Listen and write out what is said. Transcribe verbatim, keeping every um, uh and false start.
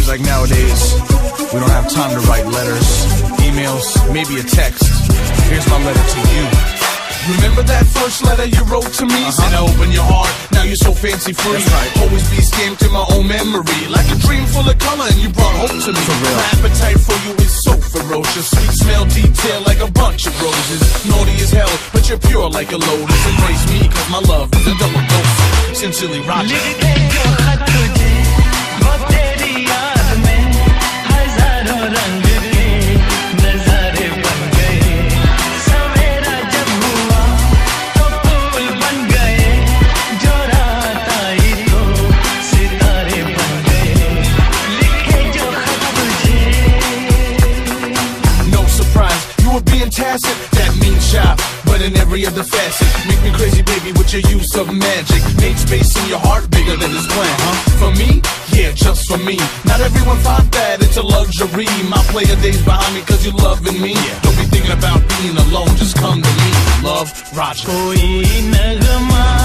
Seems like nowadays we don't have time to write letters, emails, maybe a text. Here's my letter to you. Remember that first letter you wrote to me? Uh-huh. Said open your heart, now you're so fancy free. That's right. Always be stamped in my own memory, like a dream full of color, and you brought hope to me. For real. My appetite for you is so ferocious. Sweet smell detail like a bunch of roses. Naughty as hell, but you're pure like a lotus. Embrace me, cause my love is a double dose. Sincerely, Roger. Tacit, that means shy, but in every other facet. Make me crazy, baby, with your use of magic. Made space in your heart bigger than this planet. Uh-huh. For me? Yeah, just for me. Not everyone finds that, it's a luxury. My player days behind me cause you're loving me. Yeah. Don't be thinking about being alone, just come to me. Love, Roger.